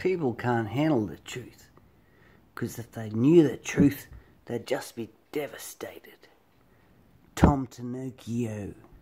people can't handle the truth, because if they knew the truth, they'd just be devastated. Tom Tinocchio.